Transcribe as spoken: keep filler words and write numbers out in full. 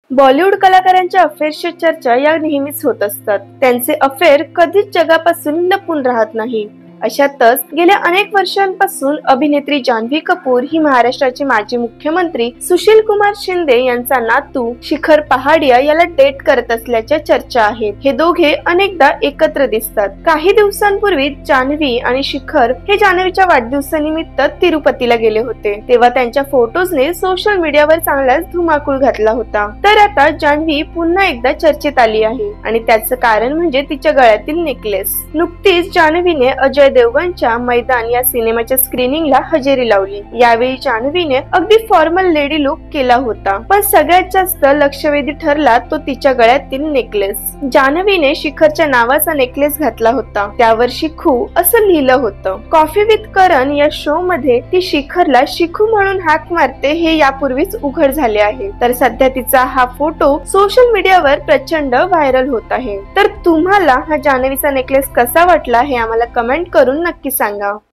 बॉलिवूड कलाकारांच्या अफेअरची चर्चा या नेहमीच होत असतात। त्यांचे अफेअर कधीच जगापासून लपून राहत नाही। अशातच गेल्या अनेक वर्षांपासून अभिनेत्री जान्हवी कपूर ही महाराष्ट्राचे माजी मुख्यमंत्री सुशील कुमार शिंदे यांचा नातू शिखर पहाडिया याला डेट करत असल्याच्या चर्चा आहेत। हे दोघे अनेकदा एकत्र दिसतात। काही दिवसांपूर्वी जान्हवी आणि शिखर हे जान्हवीच्या वाढदिवसानिमित्त तिरुपतीला गेले होते, तेव्हा त्यांच्या फोटोजने सोशल मीडियावर चांगलाच धुमाकूळ घातला होता। तर आता जान्हवी पुन्हा एकदा चर्चेत आली आहे आणि त्याचं कारण म्हणजे तिच्या गळ्यातील नेकलेस। नुकतीच जान्हवीने अजय देवगणच्या मैदान या सिनेमाच्या स्क्रीनिंगला हजेरी लावली। यावेळी जान्हवीने अगदी फॉर्मल लेडी लुक केला होता, पण सगळ्यात जास्त लक्षवेधी ठरला तो तिच्या गळ्यातील नेकलेस। जान्हवीने शिखरच्या नावाचा नेकलेस घातला होता, त्यावर शिखू असं लिहिलं होतं। कॉफी विथ करण या शो मध्ये ती शिखरला शिखू म्हणून हाक मारते हे यापूर्वीच उघड झाले आहे। तर सध्या तिचा हा फोटो सोशल मीडियावर प्रचंड व्हायरल होत आहे। तर तुम्हाला हा जान्हवीचा नेकलेस कसा वाटला हे आम्हाला कमेंट करून नक्की सांगा।